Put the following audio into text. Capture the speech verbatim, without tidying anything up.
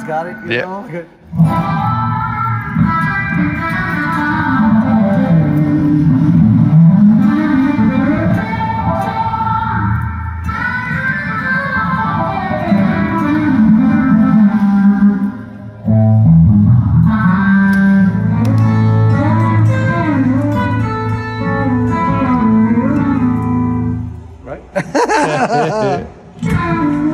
Everybody's got it, you Yeah. know? Good. Right?